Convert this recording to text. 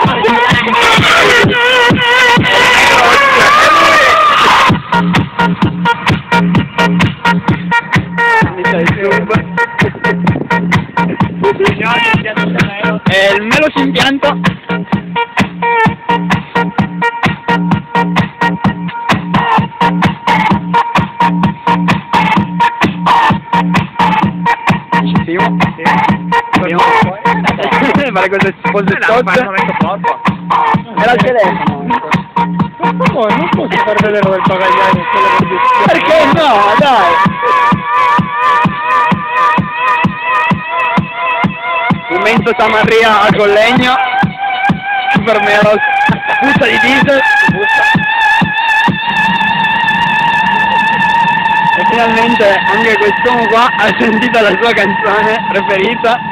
E il melo si impianto. Fare cose tozze. Era il telefono. Non posso far vedere quel bagagliaio. Perché no, dai! Momento Samaria a Collegno. Super Melos. Puzza di diesel. E finalmente anche quest'uomo qua ha sentito la sua canzone preferita.